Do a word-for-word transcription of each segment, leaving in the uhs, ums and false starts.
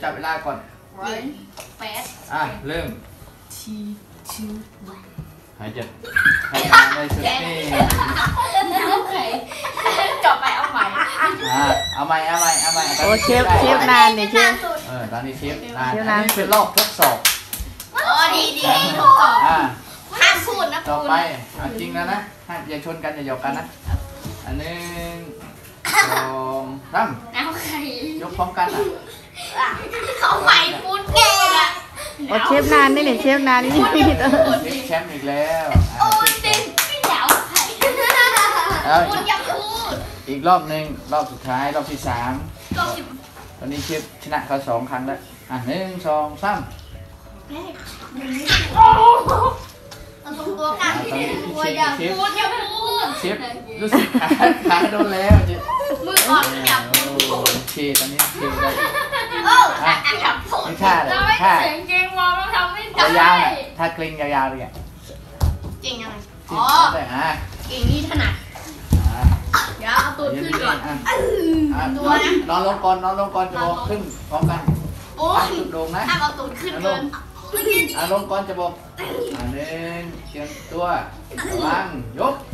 จับเวลาก่อนแปดอ่ะเริ่มทีทูหายใจหายใจได้สุดนี่โอเคจบไปเอาใหม่อ่ะเอาใหม่เอาใหม่เอาใหม่โอ้เชฟเชฟนานเนี่ยเชฟเออตอนนี้เชฟนานอันนี้เป็นรอบทดสอบโอ้ดีดีทดสอบอ่ะห้ามพูดนะต่อไปเอาจริงแล้วนะอย่าชนกันอย่าหยอกกันนะอันหนึ่งสองสามเอาใครยกพร้อมกันอ่ะเขาใหม่พูดเก่งอ่ะโอ้เชฟนานนี่เนี่ยเชฟนานนี่เชฟแชมป์อีกแล้วโอ้ยเต็มไม่เหนาวใครพูดอย่าพูดอีกรอบหนึ่งรอบสุดท้ายรอบที่สามตอนนี้เชฟชนะเขาสองครั้งแล้วอ่ะหนึ่งสองสามเอาตรงตัวกันอย่าพูดอย่าพูดเชฟรู้สึกขาขาโดนแล้วมืออ่อนอย่าพูดเชฟตอนนี้เชฟได้โอ้อย่าพูดเราไม่เสียงเก่งวอลเราทำไม่ได้ยาวๆถ้าเกรงยาวๆเลยอ่ะเก่งยังไงอ๋อเก่งนี่ถนัดเดี๋ยวเอาตูดขึ้นก่อนตัวนะนอนลงก่อนนอนลงก่อนจะบอกขึ้นพร้อมกันโอ้ยจุดโด่งนะถ้าเอาตูดขึ้นเกินอ่ะลงก่อนจะบอกอ่ะหนึ่งเตรียมตัววางยก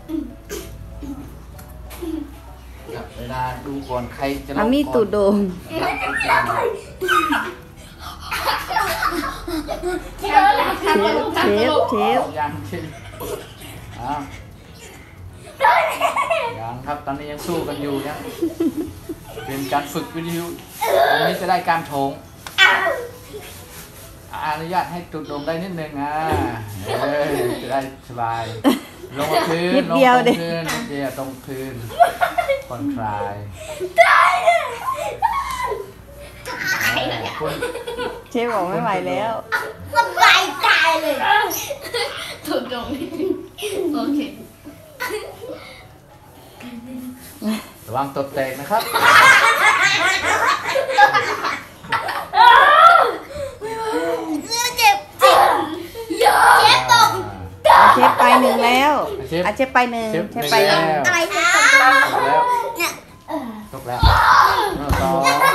เวลาดูก่อนใครจะลงก่อนมีตูดโด่งเชฟเชฟเชฟเชฟยังเชฟอ่ะยังครับตอนนี้ยังสู้กันอยู่ยังเป็นการฝึกวิทยุตรงนี้จะได้การโถงอนุญาตให้จุดลงได้นิดนึงอ่ะเออจะได้สบายลงพื้นลงตรงพื้นเดี๋ยวตรงพื้นผ่อนคลายเชฟบอกไม่ไหวแล้วสบายใจเลยถูกลงโอเคระวังตดแตกนะครับเจ็บเจ็บเยอะเชฟตกเชฟไปหนึ่งแล้วอาเชฟไปหนึ่งเชฟไปแล้วอะไรเชฟตกแล้วเนี่ยตกแล้วต่อ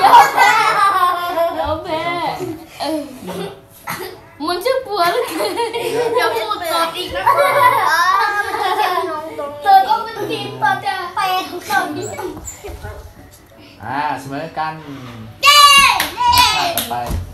แล้วแม่มันจะปวดอย่าพูดตดอีกนะเธอต้องเป็นทีมต่อจะไปของเราดิอ่าเสมอกันเย้ต่อไป